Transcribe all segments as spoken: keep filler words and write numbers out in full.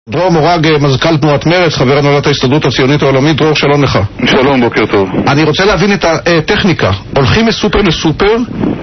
דרור מורג, מזכ"ל תנועת מרץ, חבר הנהלת ההסתדרות הציונית העולמית. דרור, שלום לך. שלום, בוקר טוב. אני רוצה להבין את הטכניקה. הולכים מסופר לסופר?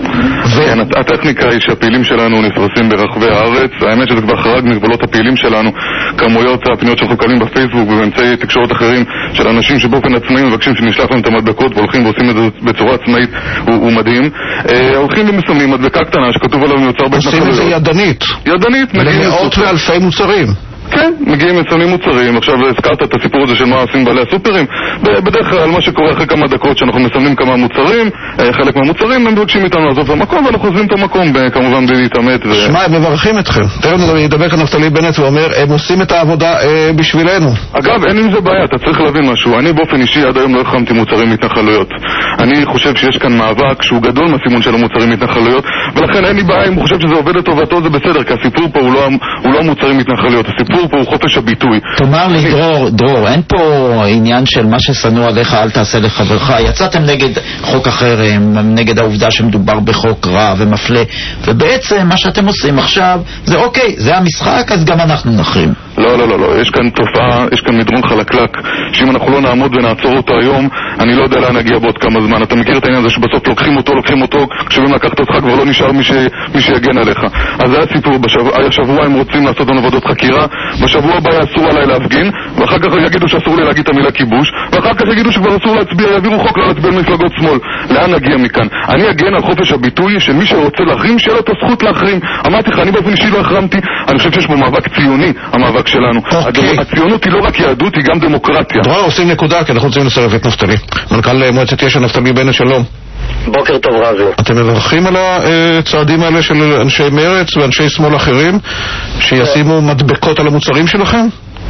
כן, הטכניקה היא שהפעילים שלנו נפרסים ברחבי הארץ. האמת שזה כבר חרג מגבולות הפעילים שלנו, כמויות הפניות שאנחנו קבלים בפייסבוק ובאמצעי תקשורת אחרים של אנשים שבאופן עצמאי מבקשים שנשלח להם את המדבקות והולכים ועושים את זה בצורה עצמאית, הוא מדהים. הולכים ומסמנים מדבקה קטנה שכתוב עליו מיוצר בהתנחלויות. עושים את זה ידנית. ידנית. למאות ואלפי מוצרים. כן, מגיעים מסמנים מוצרים. עכשיו הזכרת את הסיפור הזה של מה עושים בעלי הסופרים. בדרך כלל מה שקורה אחרי כמה דקות שאנחנו מסמנים כמה מוצרים, חלק מהמוצרים הם מבקשים איתנו לעזוב את המקום ואנחנו עוזבים את המקום כמובן בלי להתאמת. שמע, הם מברכים אתכם. תראה, ידבר כאן נפתלי בנט ואומר, הם עושים את העבודה בשבילנו. אגב, אין עם זה בעיה, אתה צריך להבין משהו. אני באופן אישי עד היום לא החרמתי מוצרים מתנחלויות. אני חושב שיש כאן מאבק שהוא גדול מהסימון של המוצרים מתנחלויות, ולכן אין לי בעיה אם הוא חושב שזה עובד לטובתו, זה בסדר, כי הסיפור פה הוא לא, הוא לא מוצרים מתנחלויות. הסיפור פה הוא חופש הביטוי. תאמר לי, דרור, דרור, אין פה עניין של מה ששנוא עליך אל תעשה לחברך. יצאתם נגד חוק החרם, נגד העובדה שמדובר בחוק רע ומפלה, ובעצם מה שאתם עושים עכשיו זה אוקיי, זה המשחק, אז גם אנחנו נחרים. לא, לא, לא, לא, יש כאן תופעה, יש כאן מדרון חלקלק, שאם אנחנו לא נעמוד ונעצור אותו היום, אני לא יודע לאן נגיע בעוד כמה זמן. אתה מכיר את העניין הזה שבסוף לוקחים אותו, לוקחים אותו, כשבים לקחת אותך כבר לא נשאר מי, ש... מי שיגן עליך. אז זה הסיפור, בשבוע, השבוע הם רוצים לעשות לנו עבודות חקירה, בשבוע הבא אסור עליי להפגין, ואחר כך יגידו שאסור לי להגיד את המילה כיבוש, ואחר כך יגידו שכבר אסור להצביע, יעבירו חוק לא להצביע מפלגות שמאל. לאן נגיע מכאן? אני אגן על חופש הביטוי של מי שרוצה להחרים, שיהיה לו את הזכות להחרים. אמרתי לך, אני באופן אישי לא החרמתי, אני חושב שיש בו מאבק ציוני, המאבק שלנו. Okay. הציונות היא לא רק יהדות, היא גם דמוקרטיה. דרור, עושים נקודה, כי אנחנו רוצים לסרב את נפתלי. מנכ"ל מועצת יש"ע, נפתלי בנט, שלום. בוקר טוב, רזי. אתם מברכים על הצעדים האלה של אנשי מרץ ואנשי שמאל אחרים שישימו מדבקות על המוצרים שלכם?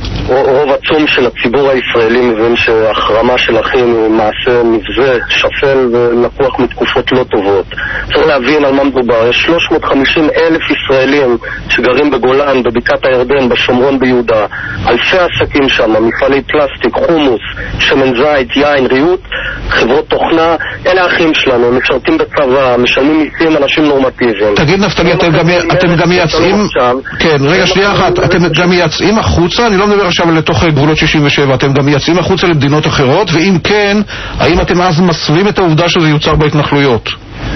רוב עצום של הציבור הישראלי מבין שהחרמה של אחים הוא מעשה מבזה, שפל ולקוח מתקופות לא טובות. צריך להבין על מה מדובר. יש שלוש מאות וחמישים אלף ישראלים שגרים בגולן, בבקעת הירדן, בשומרון ביהודה. אלפי עסקים שם, מפעלי פלסטיק, חומוס, שמן זית, יין, ריהוט, חברות תוכנה. אלה האחים שלנו, הם משרתים בצבא, משלמים מיסים, אנשים נורמטיביים. תגיד נפתלי, אתם גם מייצאים... כן, רגע, שנייה אחת. אתם גם מייצאים החוצה? אני לא מדבר עכשיו לתוך גבולות שישים ושבע, אתם גם מייצאים החוצה למדינות אחרות, ואם כן, האם אתם אז מסווים את העובדה שזה יוצר בהתנחלויות?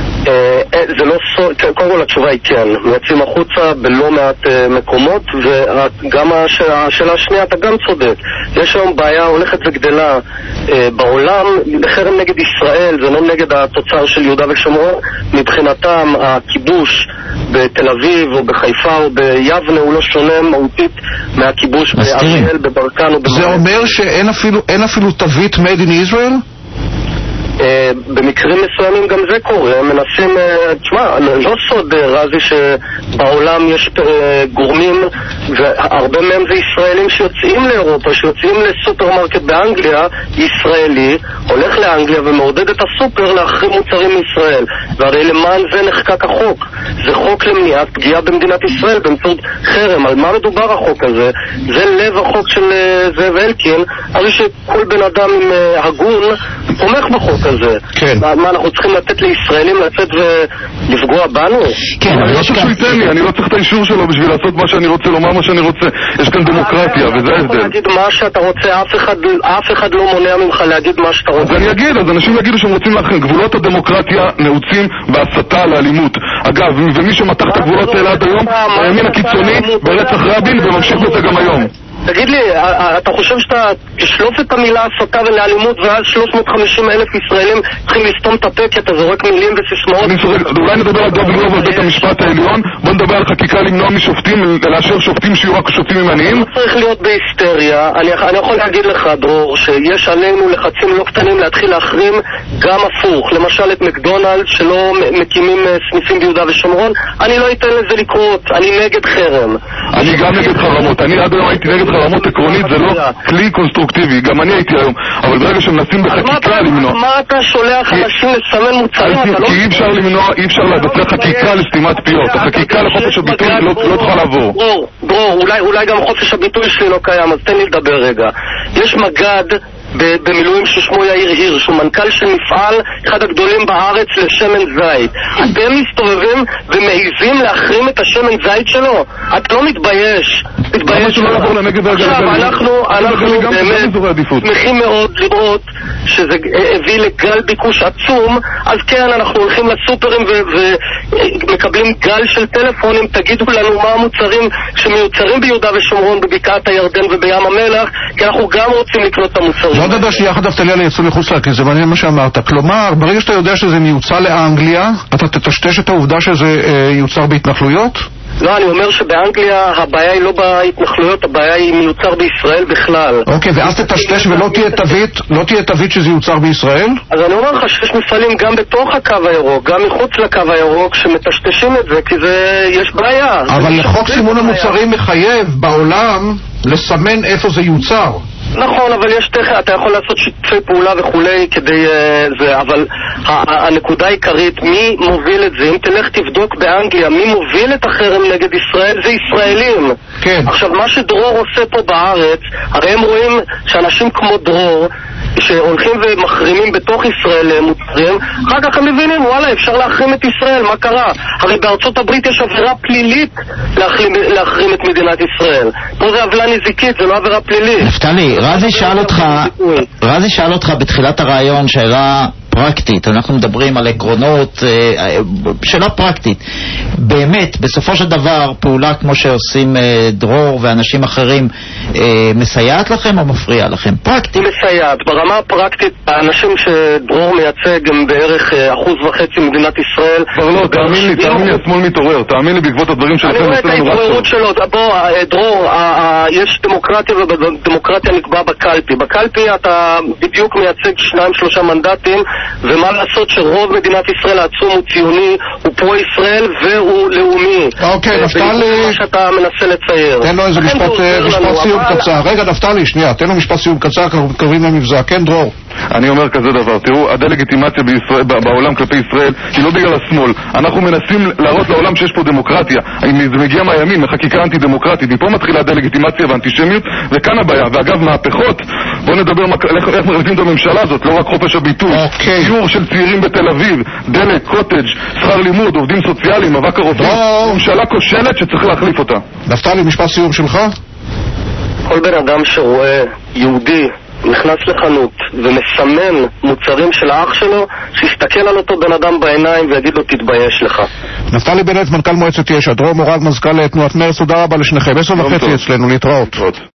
זה לא סוד, קודם כל התשובה היא כן, מייצאים החוצה בלא מעט מקומות, וגם השאלה השנייה, אתה גם צודק, יש היום בעיה הולכת וגדלה בעולם, חרם נגד ישראל, זה לא נגד התוצר של יהודה ושומרון, מבחינתם הכיבוש בתל אביב או בחיפה או ביבנה הוא לא שונה מהותית מהכיבוש באריאל, בברקן או במעט. זה אומר שאין אפילו, אין אפילו תווית made in Israel? במקרים מסוימים גם זה קורה, הם מנסים, תשמע, לא סוד רזי שבעולם יש גורמים והרבה מהם זה ישראלים שיוצאים לאירופה, שיוצאים לסופרמרקט באנגליה, ישראלי הולך לאנגליה ומעודד את הסופר להחרים מוצרים מישראל, והרי למען זה נחקק החוק, זה חוק למניעת פגיעה במדינת ישראל באמצעות חרם. על מה מדובר החוק הזה? זה לב החוק של זאב אלקין, הרי שכל בן אדם עם הגון תומך בחוק הזה. כן. מה, אנחנו צריכים לתת לישראלים לצאת ולפגוע בנו? כן, אני לא צריך שהוא ייתן לי, אני לא צריך את האישור שלו בשביל לעשות מה שאני רוצה, לומר מה שאני רוצה. יש כאן דמוקרטיה, וזה ההבדל. אתה יכול להגיד מה שאתה רוצה, אף אחד, אף אחד לא מונע ממך להגיד מה שאתה רוצה. אז אני אגיד, אז אנשים יגידו שהם רוצים להכין. גבולות הדמוקרטיה נעוצים בהסתה לאלימות. אגב, ומי שמתח את הגבולות האלה עד היום, הימין הקיצוני ברצח רבין, וממשיך בזה גם היום. תגיד לי, אתה חושב שאתה תשלוף את המילה הסתה ולאלימות ואז שלוש מאות וחמישים אלף ישראלים צריכים לסתום את הפה כי אתה זורק מילים וסיסמאות? אולי נדבר על דב גרוב על בית המשפט העליון, בוא נדבר על חקיקה למנוע משופטים, לאשר שופטים שיהיו רק שופטים ימניים. לא צריך להיות בהיסטריה. אני, אני יכול להגיד לך, דרור, שיש עלינו לחצים לא קטנים להתחיל להחרים גם הפוך. למשל את מקדונלד שלא מקימים סניפים ביהודה ושומרון, אני לא אתן לזה לקרות, אני נגד חרם. אני גם נגד חרמות, אני עד היום הייתי נגד חרמות עקרונית, זה לא כלי קונסטרוקטיבי, גם אני הייתי היום, אבל ברגע שמנסים בחקיקה למנוע... מה אתה שולח אנשים לסמן מוצרים? כי אי אפשר למנוע, אי אפשר לבצע חקיקה לסתימת פיות, החקיקה לחופש הביטוי לא תוכל לעבור. דרור, דרור, אולי גם חופש הביטוי שלי לא קיים, אז תן לי לדבר רגע. יש מגד במילואים ששמו יאיר הירש, הוא מנכ"ל של מפעל אחד הגדולים בארץ לשמן זית. אתם מסתובבים ומעיזים להחרים את השמן זית שלו? אתה לא מתבייש. מתבייש. עכשיו אנחנו באמת שמחים מאוד לראות שזה הביא לגל ביקוש עצום, אז כן, אנחנו הולכים לסופרים ומקבלים גל של טלפונים, תגידו לנו מה המוצרים שמיוצרים ביהודה ושומרון, בבקעת הירדן ובים המלח, כי אנחנו גם רוצים לקנות את המוצרים. לא נדבר שיחד נפתלי על יצוא מחוץ לה, כי זה מעניין מה שאמרת. כלומר, ברגע שאתה יודע שזה מיוצא לאנגליה, אתה תטשטש את העובדה שזה אה, יוצר בהתנחלויות? לא, אני אומר שבאנגליה הבעיה היא לא בהתנחלויות, הבעיה היא מיוצר בישראל בכלל. אוקיי, ואז תטשטש ולא תהיה תווית, לא תהיה תווית שזה יוצר בישראל? אז אני אומר לך שיש מפעלים גם בתוך הקו הירוק, גם מחוץ לקו הירוק, שמטשטשים את זה, כי זה, יש בעיה. אבל לחוק סימון המוצרים מחייב בעולם לסמן איפה זה יוצר. נכון, אבל יש תכף, אתה יכול לעשות שיתופי פעולה וכולי כדי uh, זה, אבל הנקודה העיקרית, מי מוביל את זה? אם תלך תבדוק באנגליה, מי מוביל את החרם נגד ישראל? זה ישראלים. כן. עכשיו, מה שדרור עושה פה בארץ, הרי הם רואים שאנשים כמו דרור, שהולכים ומחרימים בתוך ישראל מוצרים, אחר כך הם מבינים, וואלה, אפשר להחרים את ישראל, מה קרה? הרי בארצות הברית יש עבירה פלילית להחרים, להחרים את מדינת ישראל. פה זה עוולה נזיקית, זה לא עבירה פלילית. נפתלי, רזי שאל אותך, רזי שאל אותך בתחילת הרעיון שאלה פרקטית, אנחנו מדברים על עקרונות, שאלה פרקטית. באמת, בסופו של דבר, פעולה כמו שעושים דרור ואנשים אחרים, מסייעת לכם או מפריעה לכם? פרקטית. מסייעת. ברמה הפרקטית, האנשים שדרור מייצג הם בערך אחוז וחצי מדינת ישראל. כבר לא, תאמין לי, תאמין לי, השמאל מתעורר. תאמין לי בעקבות הדברים שלכם. אני רואה את ההתעוררות שלו. בוא, דרור, יש דמוקרטיה ובדמוקרטיה נקבע בקלפי. בקלפי אתה בדיוק מייצג שניים שלושה מנדטים, ומה לעשות שרוב מדינת ישראל העצום הוא ציוני, הוא פרו-ישראל והוא לאומי. אוקיי, נפתלי... מה שאתה מנסה לצייר. תן לו איזה משפט סיום קצר. רגע, נפתלי, שנייה, תן לו משפט סיום קצר, אנחנו מתקרבים למבזע. כן, דרור. אני אומר כזה דבר, תראו, הדלגיטימציה בישראל, בעולם כלפי ישראל היא לא בגלל השמאל. אנחנו מנסים להראות לעולם שיש פה דמוקרטיה. אם זה מגיע מהימין, מחקיקה אנטי-דמוקרטית, מפה מתחילה הדלגיטימציה והאנטישמיות, וכאן הבעיה. ואגב, מהפכות, בואו נדבר איך מחליטים את הממשלה הזאת, לא רק חופש הביטוי. ציור של צעירים בתל אביב, דלק, קוטג', שכר לימוד, עובדים סוציאליים, מאבק הרופאים. ממשלה כושלת שצריך להחליף אותה. נפתלי, משפט סיום שלך? כל בן אדם שרואה יהודי נכנס לחנות ומסמן מוצרים של האח שלו, שיסתכל על אותו בן אדם בעיניים ויגיד לו תתבייש לך. נפתלי בנט, מנכ"ל מועצת יש"ע, דרור מורג, מזכ"ל תנועת מרצ, תודה רבה לשניכם. עשר וחצי אצלנו, להתראות.